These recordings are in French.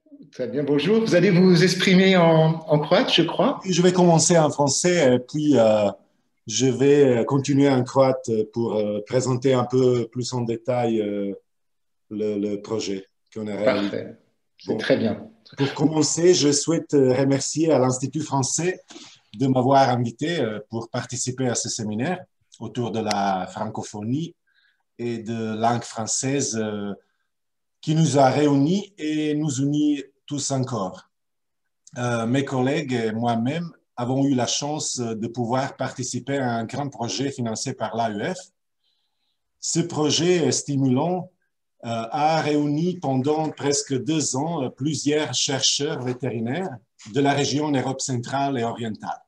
Très bien, bonjour. Vous allez vous exprimer en croate, je crois. Je vais commencer en français, puis je vais continuer en croate pour présenter un peu plus en détail le projet qu'on a réalisé. Parfait. C'est Bon, très bien. pour commencer, je souhaite remercier à l'Institut français de m'avoir invité pour participer à ce séminaire autour de la francophonie et de langue française qui nous a réunis et nous unit tous encore. Mes collègues et moi-même avons eu la chance de pouvoir participer à un grand projet financé par l'AEF. Ce projet stimulant a réuni pendant presque 2 ans plusieurs chercheurs vétérinaires de la région Europe centrale et orientale.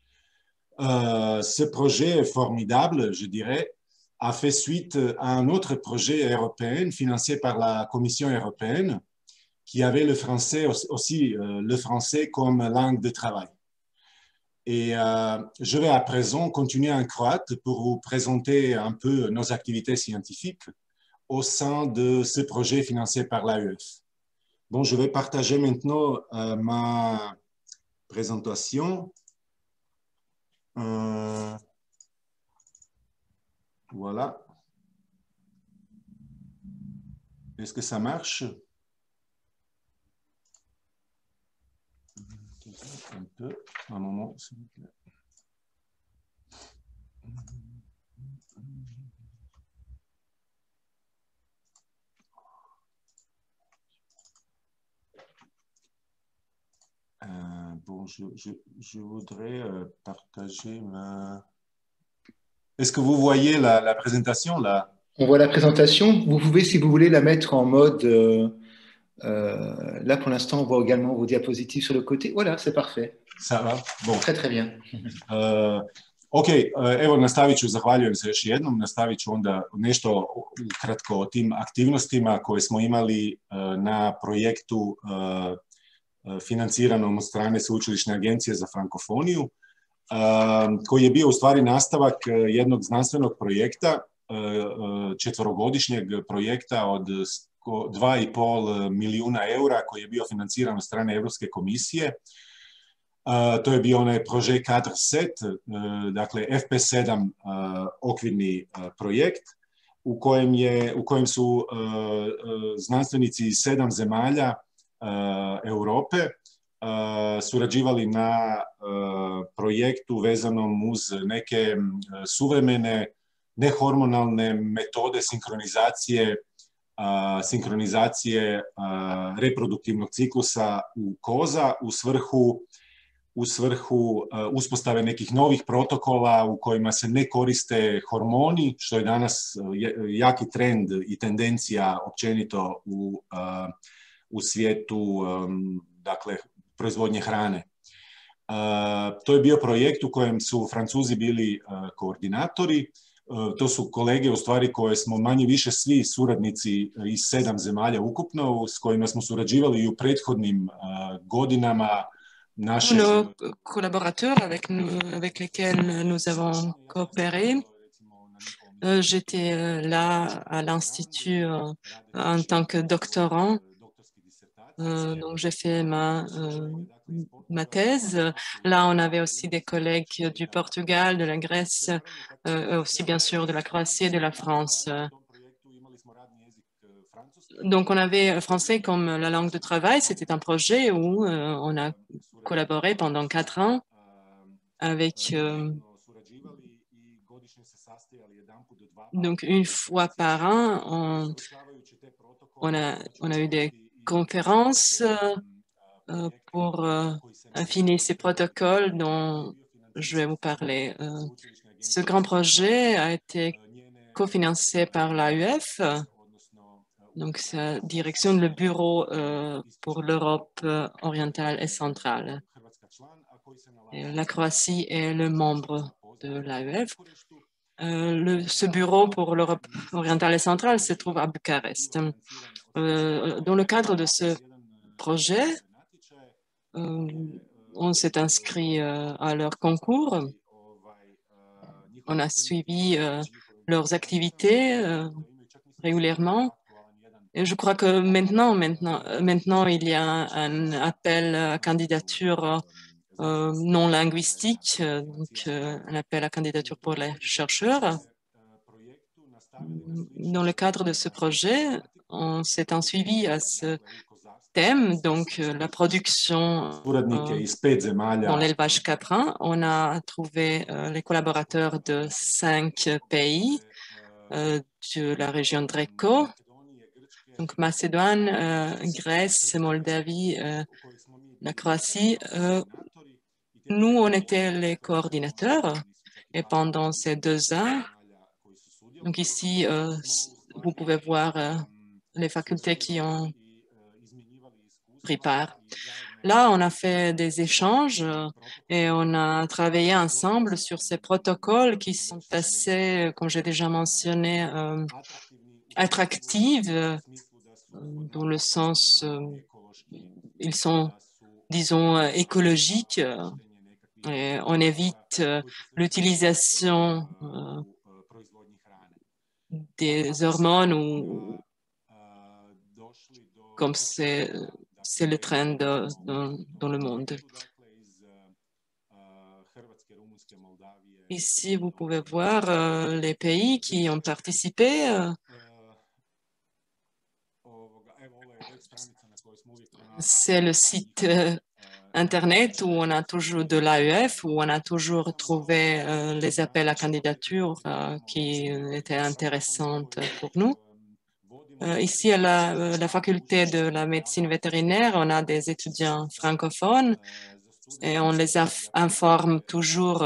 Ce projet formidable, je dirais, a fait suite à un autre projet européen financé par la Commission européenne qui avait le français aussi, le français comme langue de travail. Et je vais à présent continuer en croate pour vous présenter un peu nos activités scientifiques au sein de ce projet financé par l'AEF. Bon, je vais partager maintenant ma présentation. Euh, voilà. Est-ce que ça marche? Un peu. Un moment, s'il vous plaît. Bon, je voudrais partager ma... Est-ce que vous voyez la présentation là? On voit la présentation. Vous pouvez, si vous voulez, la mettre en mode. Là, pour l'instant, on voit également vos diapositives sur le côté. Voilà, c'est parfait. Ça va? Bon. Très, très bien. Ok, evo nastavit ću, zahvaljujem se još jednom, nastavit ću onda nešto kratko o tim aktivnostima koje smo imali na projektu financiranom od strane Sveučilišne agencije za frankofoniju, koji je bio u stvari nastavak jednog znanstvenog projekta, četvorogodišnjeg projekta od 2,5 milijuna eura koji je bio financiran od strane Evropske komisije. To je bio onaj projekt Kadr Set, dakle FP7 okvirni projekt u kojem su znanstvenici iz 7 zemalja Europe surađivali na projektu vezanom uz neke suvremene nehormonalne metode sinkronizacije reproduktivnog ciklusa u koza u svrhu uspostave nekih novih protokola u kojima se ne koriste hormoni, što je danas jaki trend i tendencija općenito u svijetu, dakle, proizvodnje hrane. To je bio projekt u kojem su Francuzi bili koordinatori. To su kolege u stvari koje smo manje više svi suradnici iz 7 zemalja ukupno, s kojima smo surađivali i u prethodnim godinama. Nos collaborateurs avec lesquels nous avons coopéré. J'étais là à l'Institut en tant que doctorant. Donc, j'ai fait ma thèse. Là, on avait aussi des collègues du Portugal, de la Grèce, aussi bien sûr de la Croatie et de la France. Donc, on avait français comme la langue de travail. C'était un projet où on a collaboré pendant 4 ans avec... donc, une fois par an, on a eu des conférences pour affiner ces protocoles dont je vais vous parler. Ce grand projet a été cofinancé par l'AUF, donc sa direction, le bureau pour l'Europe orientale et centrale. Et la Croatie est le membre de l'AUF. Ce bureau pour l'Europe orientale et centrale se trouve à Bucarest. Dans le cadre de ce projet, on s'est inscrit à leur concours. On a suivi leurs activités régulièrement. Et je crois que maintenant, il y a un appel à candidature non linguistique, donc un appel à candidature pour les chercheurs. Dans le cadre de ce projet, on s'est en suivi à ce thème, donc la production dans l'élevage caprin. On a trouvé les collaborateurs de 5 pays de la région de Dreco, donc Macédoine, Grèce, Moldavie, la Croatie. Nous, on était les coordinateurs et pendant ces 2 ans, donc ici, vous pouvez voir les facultés qui ont pris part. Là, on a fait des échanges et on a travaillé ensemble sur ces protocoles qui sont assez, comme j'ai déjà mentionné, attractifs dans le sens, ils sont, disons, écologiques. Et on évite l'utilisation des hormones ou comme c'est le trend dans le monde. Ici, vous pouvez voir les pays qui ont participé. C'est le site Internet où on a toujours de l'AEF, où on a toujours trouvé les appels à candidature qui étaient intéressantes pour nous. Ici, à la faculté de la médecine vétérinaire, on a des étudiants francophones et on les informe toujours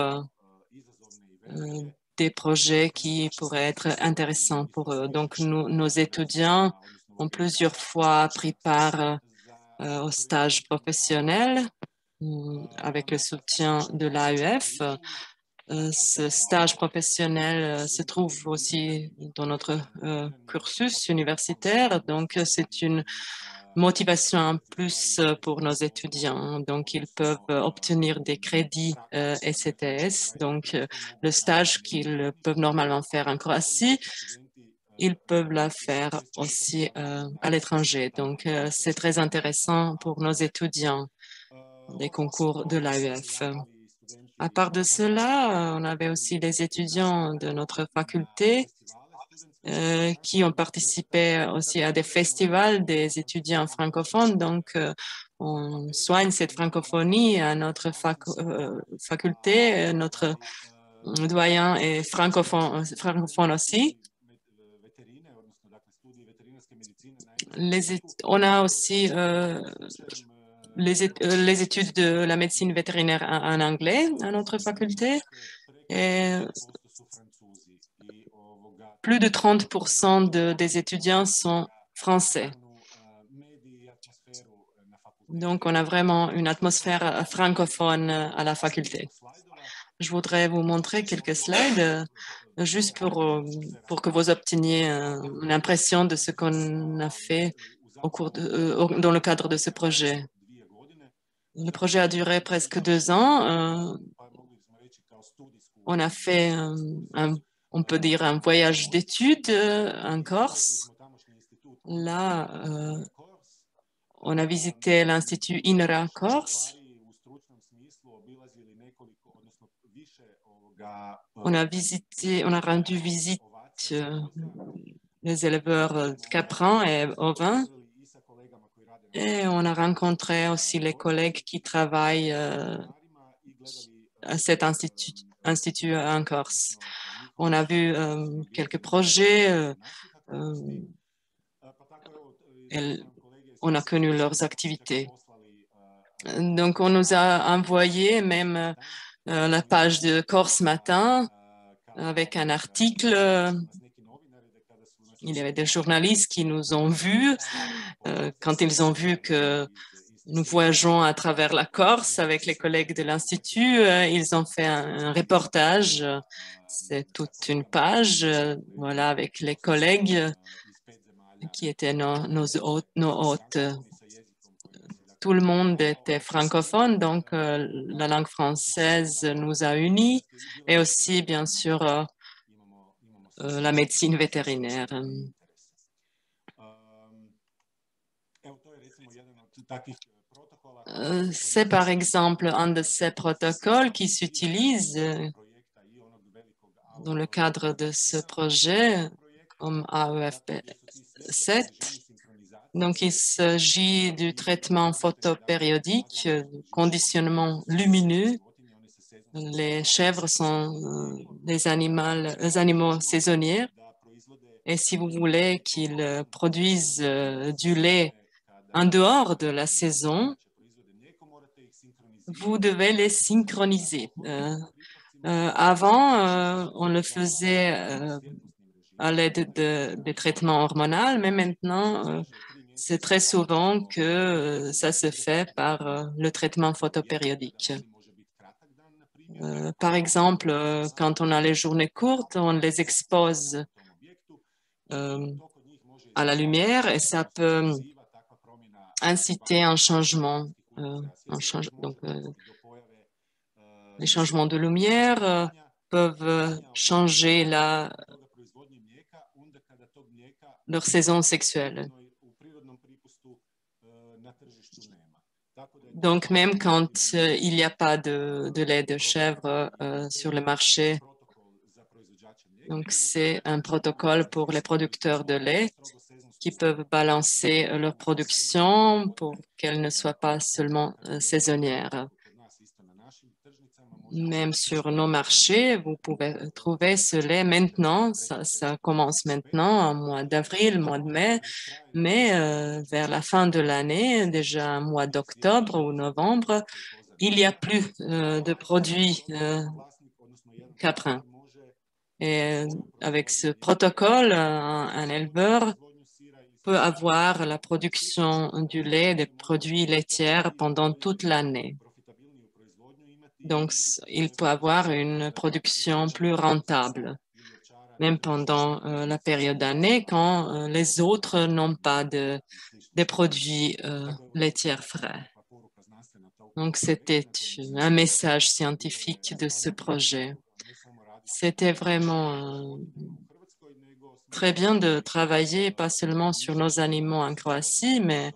des projets qui pourraient être intéressants pour eux. Donc, nos étudiants ont plusieurs fois pris part au stage professionnel avec le soutien de l'AEF. Ce stage professionnel se trouve aussi dans notre cursus universitaire, donc c'est une motivation en plus pour nos étudiants. Donc, ils peuvent obtenir des crédits ECTS, donc le stage qu'ils peuvent normalement faire en Croatie, ils peuvent la faire aussi à l'étranger. Donc, c'est très intéressant pour nos étudiants des concours de l'AEF. À part de cela, on avait aussi des étudiants de notre faculté qui ont participé aussi à des festivals des étudiants francophones. Donc, on soigne cette francophonie à notre faculté. Notre doyen est francophone aussi. On a aussi les études de la médecine vétérinaire en anglais à notre faculté. Et plus de 30% des étudiants sont français. Donc, on a vraiment une atmosphère francophone à la faculté. Je voudrais vous montrer quelques slides juste pour que vous obteniez une impression de ce qu'on a fait dans le cadre de ce projet. Le projet a duré presque 2 ans. On a fait, on peut dire, un voyage d'études en Corse. Là, on a visité l'Institut INRA Corse. On a rendu visite les éleveurs caprins et ovins. Et on a rencontré aussi les collègues qui travaillent à cet institut en Corse. On a vu quelques projets. On a connu leurs activités. Donc, on nous a envoyé même la page de Corse Matin avec un article. Il y avait des journalistes qui nous ont vus quand ils ont vu que nous voyageons à travers la Corse avec les collègues de l'Institut. Ils ont fait un reportage. C'est toute une page, voilà, avec les collègues qui étaient nos hôtes. Tout le monde était francophone, donc la langue française nous a unis et aussi, bien sûr, la médecine vétérinaire. C'est par exemple un de ces protocoles qui s'utilise dans le cadre de ce projet comme AEFP7. Donc, il s'agit du traitement photopériodique, du conditionnement lumineux. Les chèvres sont des animaux saisonniers. Et si vous voulez qu'ils produisent du lait en dehors de la saison, vous devez les synchroniser. Avant, on le faisait à l'aide des traitements hormonaux, mais maintenant, c'est très souvent que ça se fait par le traitement photopériodique. Par exemple, quand on a les journées courtes, on les expose à la lumière et ça peut inciter un changement. Les changements de lumière peuvent changer leur saison sexuelle. Donc, même quand il n'y a pas de lait de chèvre sur le marché, donc c'est un protocole pour les producteurs de lait qui peuvent balancer leur production pour qu'elle ne soit pas seulement saisonnière. Même sur nos marchés, vous pouvez trouver ce lait maintenant. Ça commence maintenant, au mois d'avril, mois de mai, mais vers la fin de l'année, déjà au mois d'octobre ou novembre, il n'y a plus de produits caprins. Et avec ce protocole, un éleveur peut avoir la production du lait, des produits laitiers pendant toute l'année. Donc, il peut avoir une production plus rentable, même pendant la période d'année quand les autres n'ont pas des produits laitiers frais. Donc, c'était un message scientifique de ce projet. C'était vraiment très bien de travailler pas seulement sur nos animaux en Croatie, mais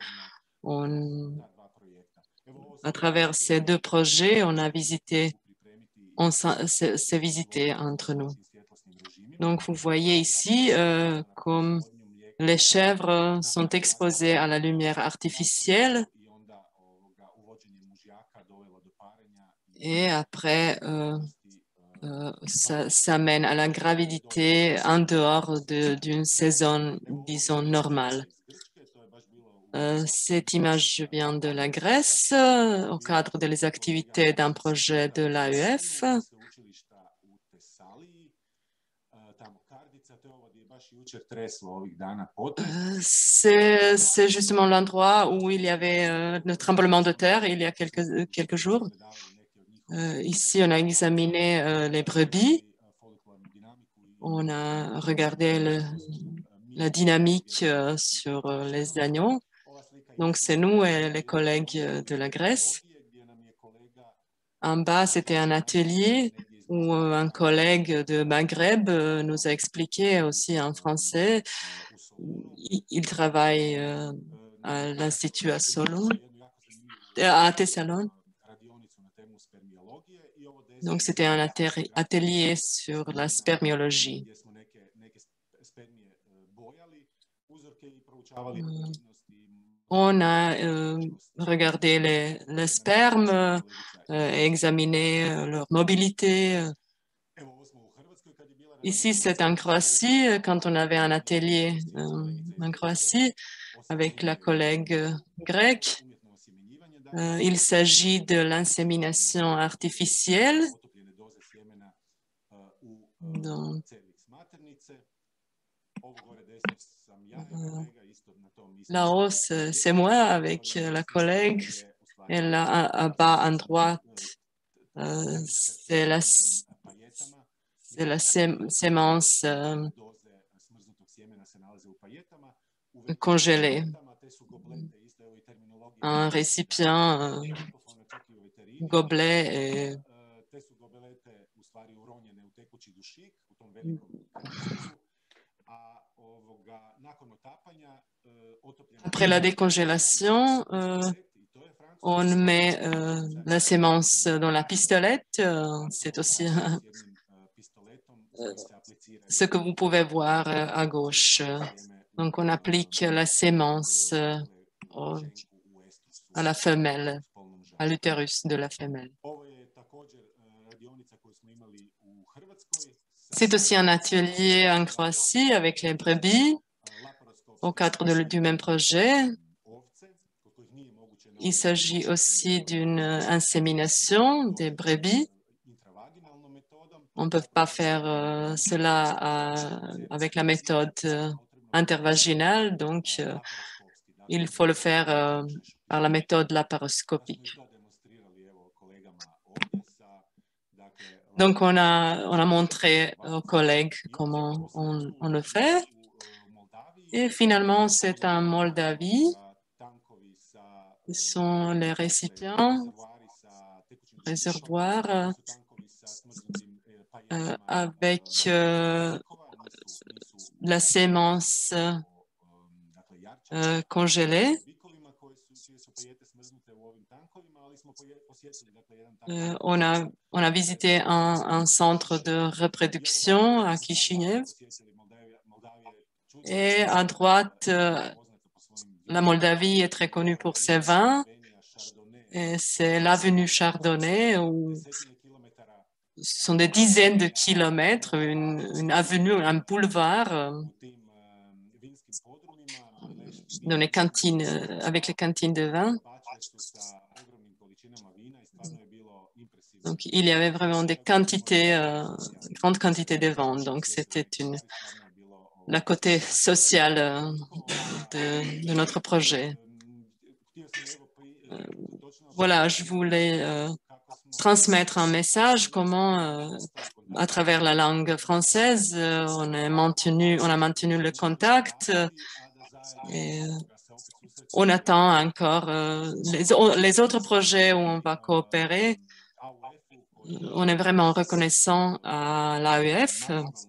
à travers ces deux projets, on s'est visité entre nous. Donc, vous voyez ici comme les chèvres sont exposées à la lumière artificielle et après, ça mène à la gravidité en dehors d'une saison, disons, normale. Cette image vient de la Grèce au cadre des activités d'un projet de l'AEF. C'est justement l'endroit où il y avait le tremblement de terre il y a quelques jours. Ici, on a examiné les brebis. On a regardé la dynamique sur les agneaux. Donc, c'est nous et les collègues de la Grèce. En bas, c'était un atelier où un collègue de Maghreb nous a expliqué aussi en français. Il travaille à l'Institut à Thessalone. Donc, c'était un atelier sur la spermiologie. On a regardé les spermes et examiné leur mobilité. Ici, c'est en Croatie, quand on avait un atelier en Croatie avec la collègue grecque. Il s'agit de l'insémination artificielle. Donc, là-haut, c'est moi avec la collègue. Et là, en bas à droite, c'est la sémence congelée. Un récipient, gobelet et Après la décongélation, on met la sémence dans la pistolette. C'est aussi ce que vous pouvez voir à gauche. Donc, on applique la sémence à la femelle, à l'utérus de la femelle. C'est aussi un atelier en Croatie avec les brebis au cadre du même projet. Il s'agit aussi d'une insémination des brebis. On ne peut pas faire cela avec la méthode intervaginale, donc il faut le faire par la méthode laparoscopique. Donc, on a montré aux collègues comment on le fait. Et finalement, c'est en Moldavie. Ce sont les récipients, réservoirs avec la sémence congelée. On a visité un centre de reproduction à Kishinev. Et à droite, la Moldavie est très connue pour ses vins. Et c'est l'avenue Chardonnay où ce sont des dizaines de kilomètres, une avenue, un boulevard dans les cantines, avec les cantines de vin. Donc, il y avait vraiment des quantités, grandes quantités de ventes. Donc, c'était la côté social de notre projet. Voilà, je voulais transmettre un message, comment, à travers la langue française, on a maintenu le contact et on attend encore les autres projets où on va coopérer. On est vraiment reconnaissant à l'AEF.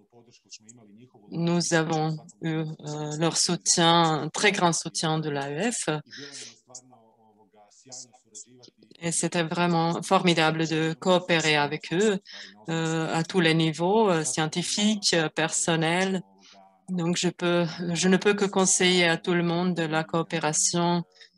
Nous avons eu leur soutien, un très grand soutien de l'AEF. Et c'était vraiment formidable de coopérer avec eux à tous les niveaux, scientifiques, personnels. Donc, je ne peux que conseiller à tout le monde de la coopération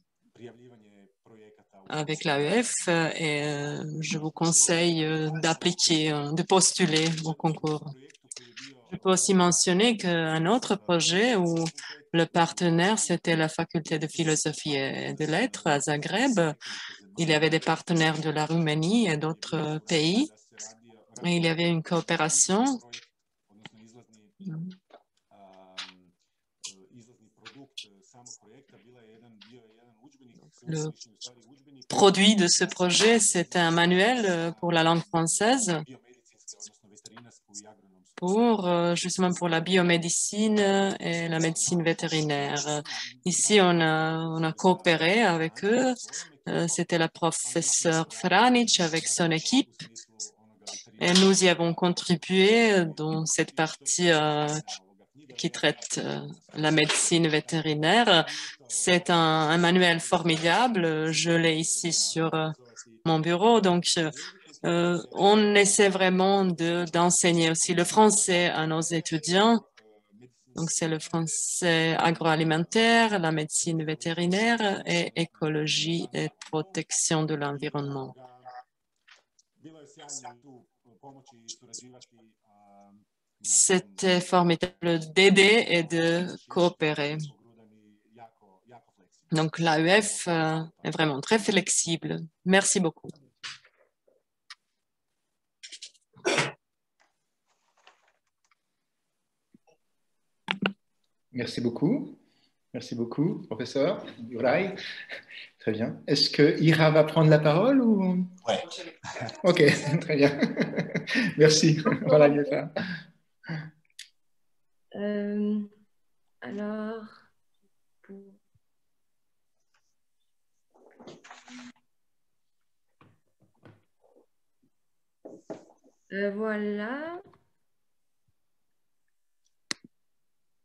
avec l'AEF et je vous conseille d'appliquer, de postuler au concours. Je peux aussi mentionner qu'un autre projet où le partenaire, c'était la faculté de philosophie et de lettres à Zagreb. Il y avait des partenaires de la Roumanie et d'autres pays. Et il y avait une coopération. Le produit de ce projet, c'est un manuel pour la langue française, justement pour la biomédecine et la médecine vétérinaire. Ici, on a coopéré avec eux. C'était la professeure Franic avec son équipe. Et nous y avons contribué dans cette partie qui traite la médecine vétérinaire. C'est un manuel formidable. Je l'ai ici sur mon bureau. Donc, on essaie vraiment d'enseigner aussi le français à nos étudiants. Donc, c'est le français agroalimentaire, la médecine vétérinaire et écologie et protection de l'environnement. C'était formidable d'aider et de coopérer. Donc, l'AEF est vraiment très flexible. Merci beaucoup. Merci beaucoup. Merci beaucoup, professeur Juraj. Très bien. Est-ce que Ira va prendre la parole ou... Ouais. Ok, très bien. Merci. Voilà, Ira. Alors, voilà.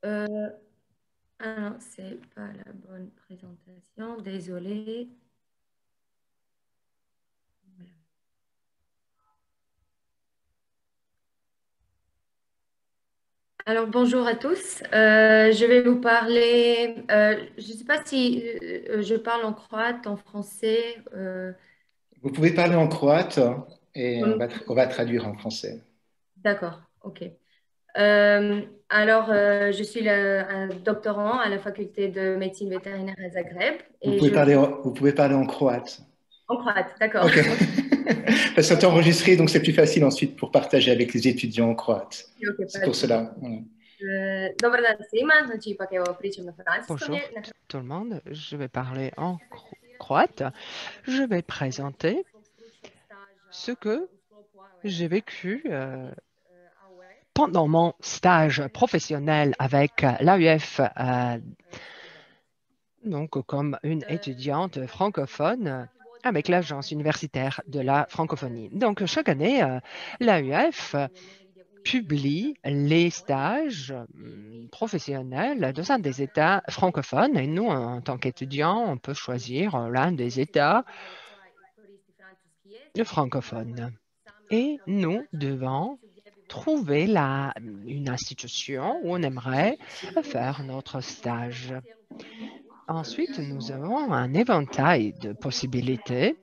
Euh, ah non, c'est pas la bonne présentation. Désolée. Voilà. Alors, bonjour à tous. Je vais vous parler, je ne sais pas si je parle en croate, en français. Vous pouvez parler en croate et on va traduire en français. D'accord, ok. Je suis un doctorant à la faculté de médecine vétérinaire à Zagreb et Vous pouvez parler en croate. en croate, d'accord. Ok. Parce que c'est enregistré, donc c'est plus facile ensuite pour partager avec les étudiants en croate. Ok, C'est pas de pour souci. cela. Voilà. Dobar dan svima, znači ipak evo pričam na francuskom. Bonjour tout le monde, je vais parler en croate. Je vais présenter ce que j'ai vécu pendant mon stage professionnel avec l'AUF, donc comme une étudiante francophone avec l'Agence universitaire de la francophonie. Donc chaque année, l'AUF publie les stages professionnels dans un des États francophones et nous, en tant qu'étudiants, on peut choisir l'un des États francophones. Et nous devons trouver une institution où on aimerait faire notre stage. Ensuite, nous avons un éventail de possibilités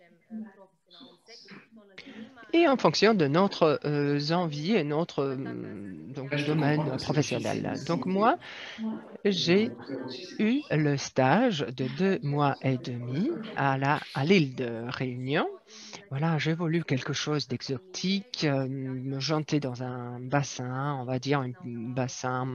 et en fonction de notre envie et notre domaine professionnel. Donc moi, j'ai eu le stage de 2 mois et demi à l'île de Réunion. Voilà, j'ai voulu quelque chose d'exotique, me jeter dans un bassin, on va dire un bassin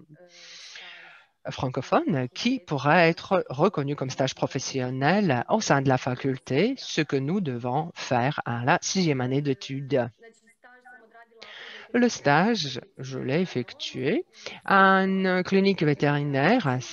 francophone qui pourrait être reconnu comme stage professionnel au sein de la faculté, ce que nous devons faire à la 6e année d'études. Le stage, je l'ai effectué à une clinique vétérinaire à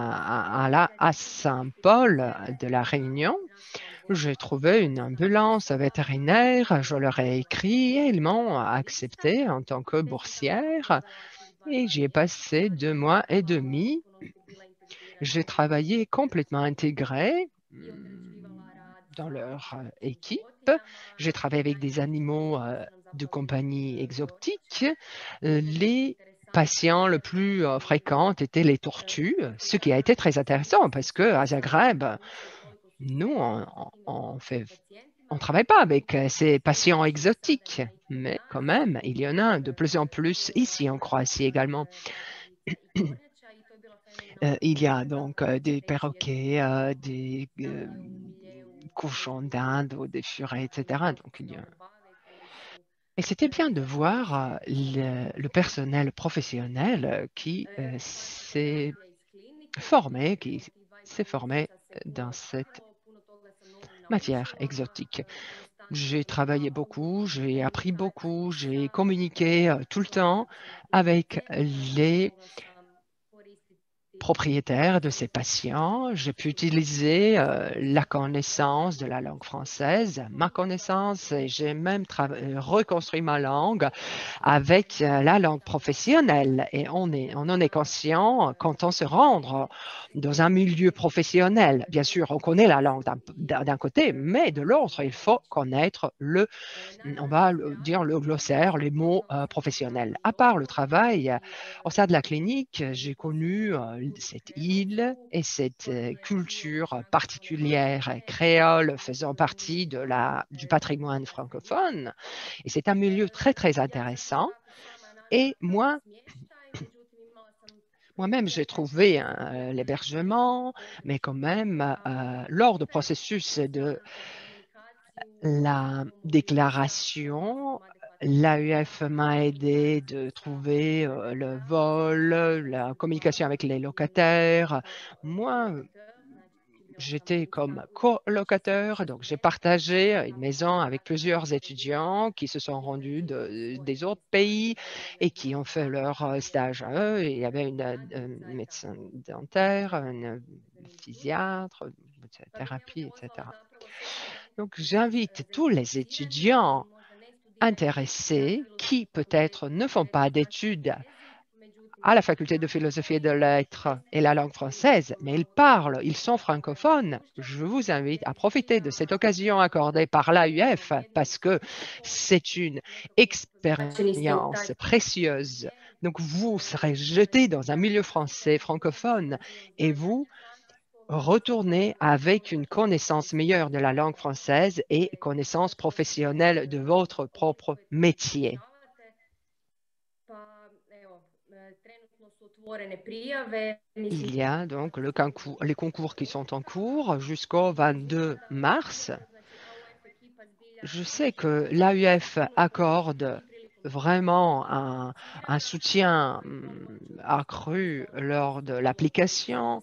Saint-Paul de la Réunion. J'ai trouvé une ambulance vétérinaire, je leur ai écrit et ils m'ont accepté en tant que boursière et j'y ai passé 2 mois et demi. J'ai travaillé complètement intégré dans leur équipe. J'ai travaillé avec des animaux de compagnie exotiques. Les patients le plus fréquents étaient les tortues, ce qui a été très intéressant parce qu'à Zagreb, nous, on travaille pas avec ces patients exotiques, mais quand même, il y en a de plus en plus ici en Croatie également. Il y a donc des perroquets, des cochons d'Inde ou des furets, etc. Donc, Et c'était bien de voir le personnel professionnel qui s'est formé, dans cette matière exotique. J'ai travaillé beaucoup, j'ai appris beaucoup, j'ai communiqué tout le temps avec les propriétaire de ces patients. J'ai pu utiliser la connaissance de la langue française, ma connaissance, et j'ai même reconstruit ma langue avec la langue professionnelle. Et on en est conscient quand on se rend dans un milieu professionnel. Bien sûr, on connaît la langue d'un côté, mais de l'autre, il faut connaître on va dire le glossaire, les mots professionnels. À part le travail, au sein de la clinique, j'ai connu cette île et cette culture particulière créole faisant partie du patrimoine francophone. Et c'est un milieu très, très intéressant. Et moi-même, j'ai trouvé l'hébergement, mais quand même, lors du processus de la déclaration, l'AUF m'a aidé de trouver le vol, la communication avec les locataires. Moi, j'étais comme colocataire, donc j'ai partagé une maison avec plusieurs étudiants qui se sont rendus des autres pays et qui ont fait leur stage à eux. Il y avait une médecin dentaire, une physiatre, thérapie, etc. Donc, j'invite tous les étudiants intéressés qui peut-être ne font pas d'études à la faculté de philosophie et de lettres et la langue française, mais ils parlent, ils sont francophones. Je vous invite à profiter de cette occasion accordée par l'AUF parce que c'est une expérience précieuse. Donc, vous serez jeté dans un milieu français francophone et vous retournez avec une connaissance meilleure de la langue française et connaissance professionnelle de votre propre métier. Il y a donc les concours qui sont en cours jusqu'au 22 mars. Je sais que l'AUF accorde vraiment un soutien accru lors de l'application,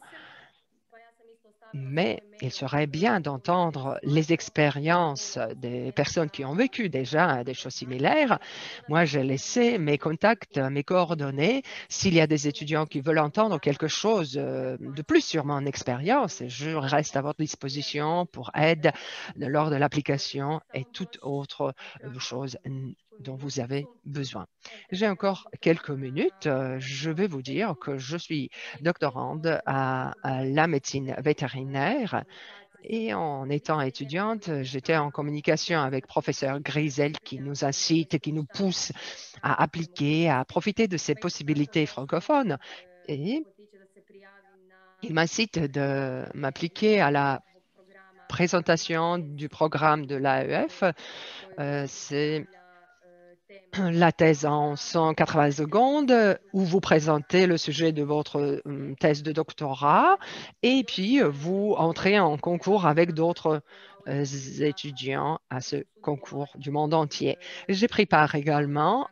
mais il serait bien d'entendre les expériences des personnes qui ont vécu déjà des choses similaires. Moi, j'ai laissé mes contacts, mes coordonnées. S'il y a des étudiants qui veulent entendre quelque chose de plus sur mon expérience, je reste à votre disposition pour aide lors de l'application et toute autre chose dont vous avez besoin. J'ai encore quelques minutes. Je vais vous dire que je suis doctorande à la médecine vétérinaire et en étant étudiante, j'étais en communication avec professeur Grisel qui nous incite, qui nous pousse à appliquer, à profiter de ces possibilités francophones. Et il m'incite de m'appliquer à la présentation du programme de l'AEF. C'est la thèse en 180 secondes où vous présentez le sujet de votre thèse de doctorat et puis vous entrez en concours avec d'autres étudiants à ce concours du monde entier. J'ai pris part également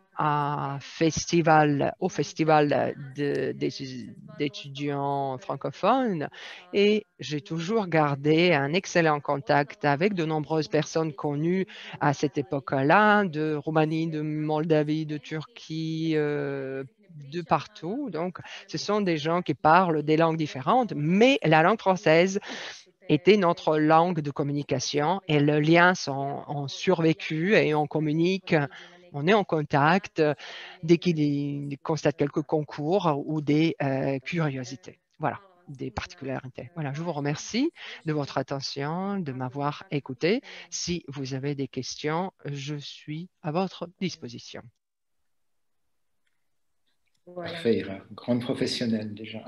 au festival d'étudiants francophones et j'ai toujours gardé un excellent contact avec de nombreuses personnes connues à cette époque-là, de Roumanie, de Moldavie, de Turquie, de partout. Donc, ce sont des gens qui parlent des langues différentes, mais la langue française était notre langue de communication et les liens ont survécu et on communique, on est en contact dès qu'ils constatent quelques concours ou des curiosités. Voilà, des particularités. Voilà, je vous remercie de votre attention, de m'avoir écouté. Si vous avez des questions, je suis à votre disposition. Parfait, Ira. Grande professionnelle déjà.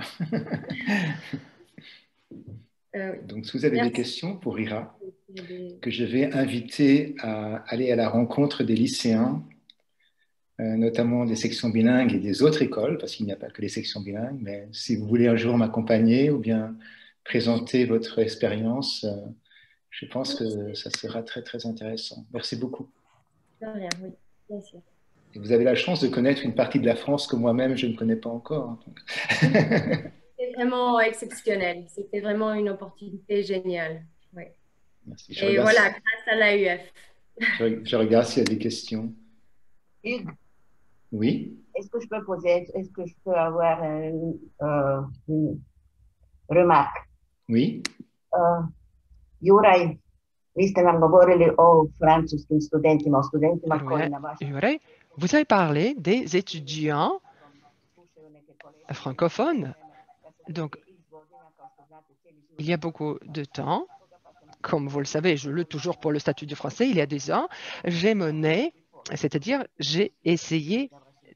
Donc, si vous avez des questions pour Ira, que je vais inviter à aller à la rencontre des lycéens, notamment des sections bilingues et des autres écoles, parce qu'il n'y a pas que les sections bilingues, mais si vous voulez un jour m'accompagner ou bien présenter votre expérience, je pense que ça sera très, très intéressant. Merci beaucoup. De rien, oui, bien sûr. Et vous avez la chance de connaître une partie de la France que moi-même, je ne connais pas encore. C'est vraiment exceptionnel. C'était vraiment une opportunité géniale. Oui. Merci. Et voilà, grâce à l'AUF. Je regarde s'il y a des questions. Hugues, oui. Est-ce que je peux avoir une remarque? Oui. Juraj, vi ste nam govorili o francuskim studentima, o studentima koji na vašem... Juraj, vous avez parlé des étudiants francophones. Donc, il y a beaucoup de temps, comme vous le savez, je lutte toujours pour le statut du français. Il y a 2 ans, j'ai mené, c'est-à-dire j'ai essayé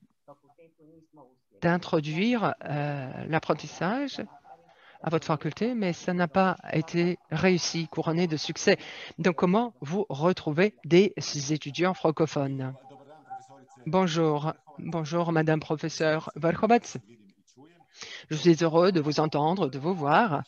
d'introduire l'apprentissage à votre faculté, mais ça n'a pas été réussi, couronné de succès. Donc, comment vous retrouvez des étudiants francophones? Bonjour, bonjour, Madame professeure Verhofstadt. Je suis heureux de vous entendre, de vous voir.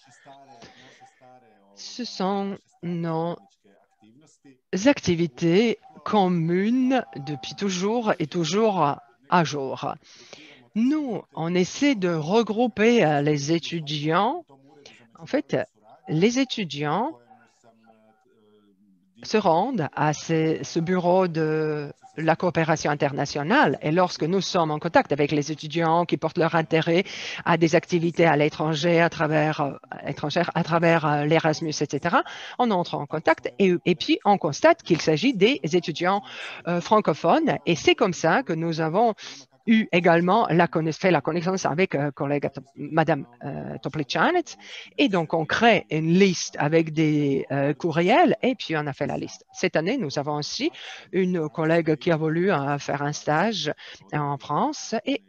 Ce sont nos activités communes depuis toujours et toujours à jour. Nous, on essaie de regrouper les étudiants. En fait, les étudiants se rendent à ce bureau de la coopération internationale. Et lorsque nous sommes en contact avec les étudiants qui portent leur intérêt à des activités à l'étranger, à travers l'Erasmus, etc., on entre en contact et puis on constate qu'il s'agit des étudiants francophones. Et c'est comme ça que nous avons eu également fait la connaissance avec collègue Madame Topličanec. Et donc, on crée une liste avec des courriels et puis on a fait la liste. Cette année, nous avons aussi une collègue qui a voulu faire un stage en France et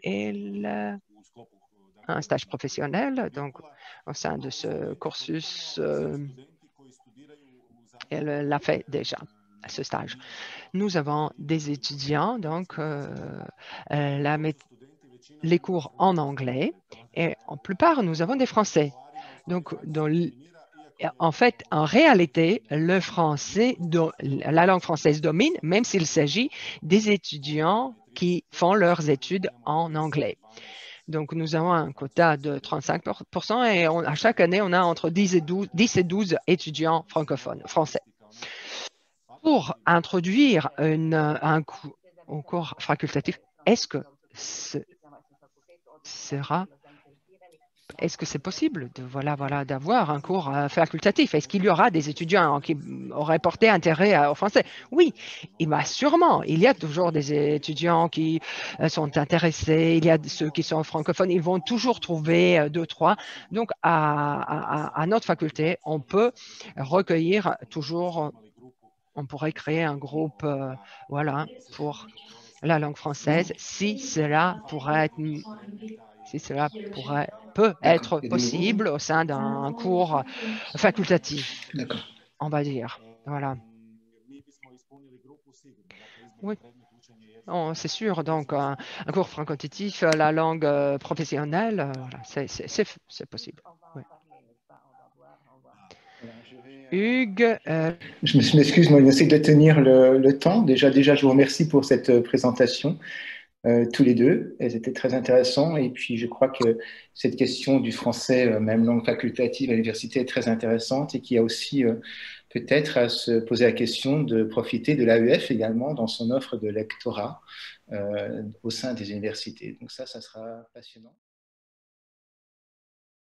un stage professionnel, donc au sein de ce cursus, elle l'a fait déjà, ce stage. Nous avons des étudiants, donc les cours en anglais, et en plupart, nous avons des Français. Donc, en fait, en réalité, la langue française domine, même s'il s'agit des étudiants qui font leurs études en anglais. Donc, nous avons un quota de 35% et à chaque année, on a entre 10 et 12 étudiants francophones, français. Pour introduire un cours facultatif, est-ce que c'est possible d'avoir un cours facultatif? Est-ce qu'il y aura des étudiants qui auraient porté intérêt au français? Oui, sûrement. Il y a toujours des étudiants qui sont intéressés. Il y a ceux qui sont francophones. Ils vont toujours trouver 2, 3. Donc, à notre faculté, on peut recueillir toujours. On pourrait créer un groupe pour la langue française si cela peut être possible au sein d'un cours facultatif, on va dire. Voilà. Oui, c'est sûr. Donc, un cours facultatif, la langue professionnelle, c'est possible. Oui. Hugues. Je m'excuse, moi, j'essaie de tenir le temps. Déjà, je vous remercie pour cette présentation, tous les deux. Elles étaient très intéressantes. Et puis, je crois que cette question du français, même langue facultative à l'université, est très intéressante et qu'il y a aussi peut-être à se poser la question de profiter de l'AEF également dans son offre de lectorat au sein des universités. Donc ça sera passionnant.